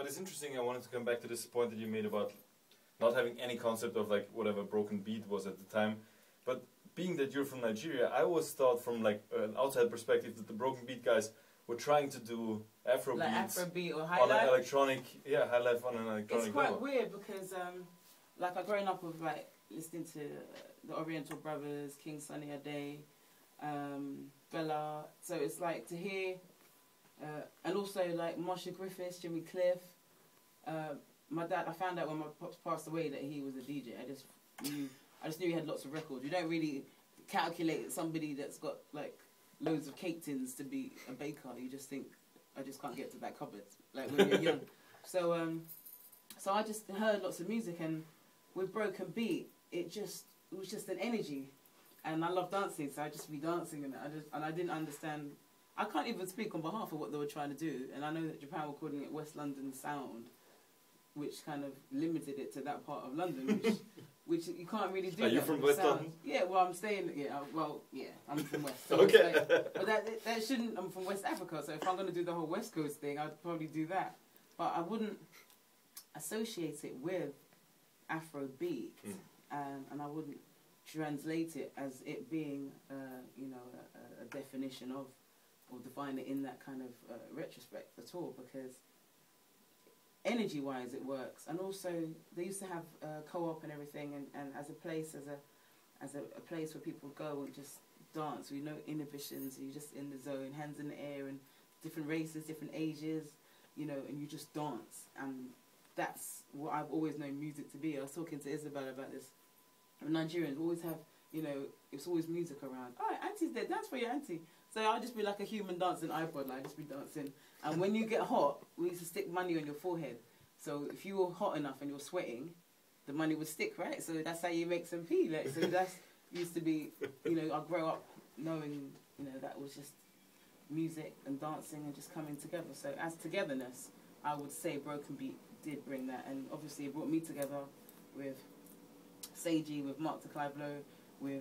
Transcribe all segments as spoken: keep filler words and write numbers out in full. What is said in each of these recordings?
but it's interesting. I wanted to come back to this point that you made about not having any concept of like whatever broken beat was at the time. But being that you're from Nigeria, I always thought from like an outside perspective that the broken beat guys were trying to do Afro like beats Afrobeat or high on life. an electronic, yeah, high life on an electronic It's quite level. weird because um, like I've grown up with like listening to the Oriental Brothers, King Sunny Ade, um, Bella. So it's like to hear, uh, and also like Marsha Griffiths, Jimmy Cliff. Uh, my dad, I found out when my pops passed away that he was a D J. I just knew, I just knew he had lots of records. You don't really calculate somebody that's got like loads of cake tins to be a baker. You just think, I just can't get to that cupboard, like when you're young. So, um, so I just heard lots of music, and with Broken Beat, it just it was just an energy, and I love dancing, so I just be dancing, and I just and I didn't understand. I can't even speak on behalf of what they were trying to do, and I know that Japan were calling it West London sound, which kind of limited it to that part of London, which which you can't really do. Are you that from with West sound. London? Yeah, well, I'm staying. Yeah, well, yeah, I'm from West. So Okay. it's like, but that that shouldn't. I'm from West Africa, so if I'm going to do the whole West Coast thing, I'd probably do that. But I wouldn't associate it with Afrobeat, Mm. um, and I wouldn't translate it as it being, uh, you know, a, a definition of, or define it in that kind of uh, retrospect at all, because energy-wise it works, and also they used to have uh, co-op and everything, and, and as a place, as a as a, a place where people go and just dance, with no inhibitions, you're just in the zone, hands in the air, and different races, different ages, you know, and you just dance, and that's what I've always known music to be. I was talking to Isabel about this. Nigerians always have, you know, it's always music around. All right, auntie's there, dance for your auntie. So I'll just be like a human dancing iPod, like just be dancing. And when you get hot, we used to stick money on your forehead. So if you were hot enough and you're sweating, the money would stick, right? So that's how you make some pee. Like, so that's used to be, you know, I grew up knowing, you know, that was just music and dancing and just coming together. So as togetherness, I would say Broken Beat did bring that. And obviously it brought me together with Seiji, with Mark de Clive Lowe, with...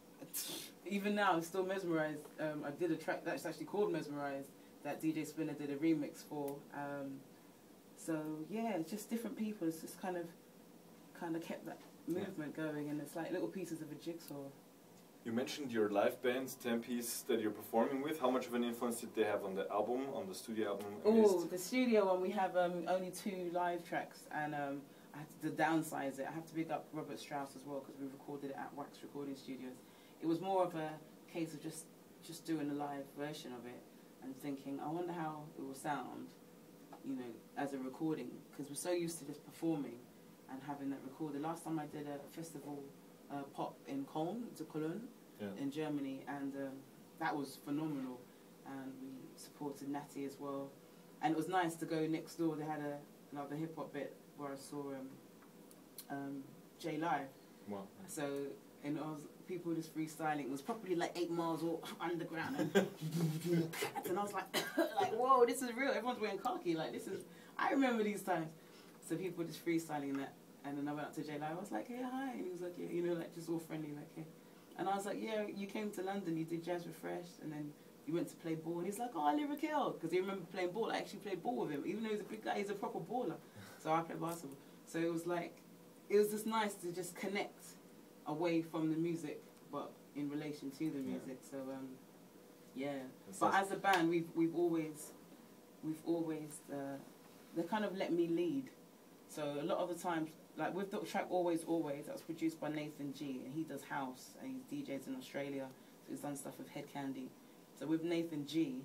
Even now, I'm still mesmerised. Um, I did a track that's actually called Mesmerised that D J Spinner did a remix for. Um, so yeah, it's just different people. It's just kind of, kind of kept that movement yeah. going, and it's like little pieces of a jigsaw. You mentioned your live bands, ten piece that you're performing with. How much of an influence did they have on the album, on the studio album? Oh, the studio one, we have um, only two live tracks, and um, I had to downsize it. I have to big up Robert Strauss as well, because we recorded it at Wax Recording Studios. It was more of a case of just just doing a live version of it and thinking, I wonder how it will sound, you know, as a recording, because we're so used to just performing and having that recorded. Last time I did a festival uh, pop in Köln, to Cologne, yeah. in Germany, and um, that was phenomenal. And we supported Natty as well, and it was nice to go next door. They had a another hip hop bit where I saw um, um, J Live. Wow. So and I was. People just freestyling. It was probably like eight miles all underground, and, and I was like, like, whoa, this is real. Everyone's wearing khaki. Like, this is. I remember these times. So people just freestyling that, and then I went up to J Live. I was like, yeah, hi, and he was like, yeah, you know, like just all friendly, like, yeah. And I was like, yeah, you came to London, you did Jazz Refreshed, and then you went to play ball. And he's like, oh, I live a kill, because he remember playing ball. I actually played ball with him, even though he's a big guy. He's a proper baller. So I played basketball. So it was like, it was just nice to just connect away from the music, but in relation to the music. Yeah. So um, yeah. That's but as a band, we've we've always we've always uh, they kind of let me lead. So a lot of the times, like with the track Always Always, that was produced by Nathan G, and he does house and he's D Js in Australia. So he's done stuff with Head Candy. So with Nathan G,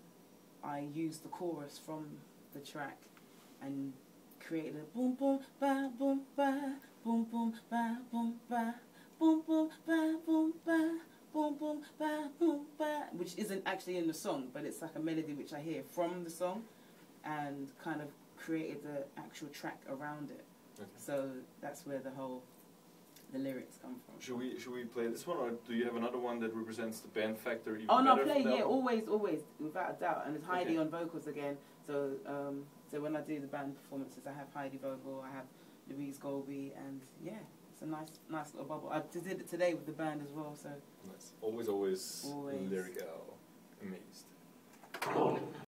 I used the chorus from the track and created a boom boom ba boom ba boom boom ba boom ba boom boom ba boom ba boom boom ba boom ba, which isn't actually in the song, but it's like a melody which I hear from the song, and kind of created the actual track around it. Okay. So that's where the whole the lyrics come from. Should we should we play this one, or do you have another one that represents the band factor even oh no, better? play yeah, always, always, without a doubt, and it's Heidi okay. on vocals again. So um, so when I do the band performances, I have Heidi vocal, I have Louise Golby, and yeah, it's a nice nice little bubble. I did it today with the band as well. So nice. Always, always, always. lyrical, amazed.